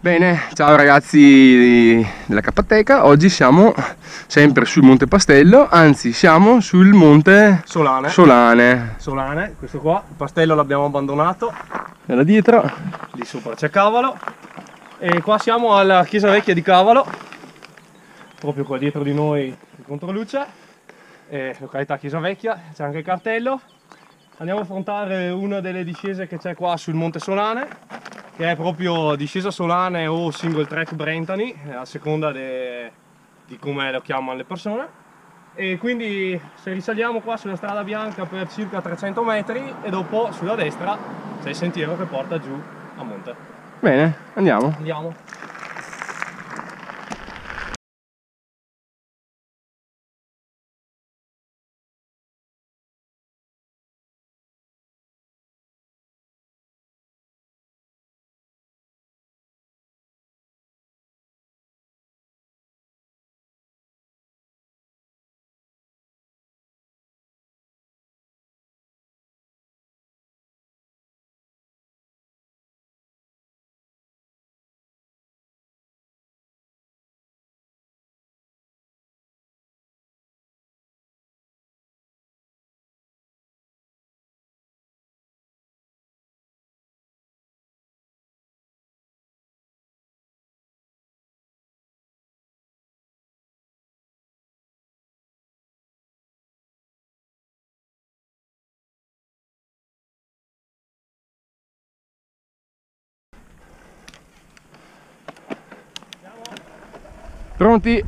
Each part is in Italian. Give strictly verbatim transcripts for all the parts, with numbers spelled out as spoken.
Bene, ciao ragazzi della Cappateca, oggi siamo sempre sul Monte Pastello, anzi siamo sul Monte Solane. Solane. Solane, questo qua, il Pastello l'abbiamo abbandonato. E là dietro? Lì sopra c'è Cavalo. E qua siamo alla chiesa vecchia di Cavalo, proprio qua dietro di noi in controluce. E località chiesa vecchia, c'è anche il cartello. Andiamo a affrontare una delle discese che c'è qua sul Monte Solane, che è proprio discesa Solane o single track Brentani, a seconda de... di come lo chiamano le persone. E quindi se risaliamo qua sulla strada bianca per circa trecento metri e dopo sulla destra c'è il sentiero che porta giù a monte. Bene, andiamo. Andiamo. Pronti?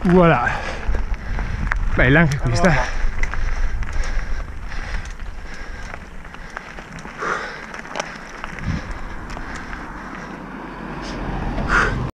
Voilà, bella anche questa.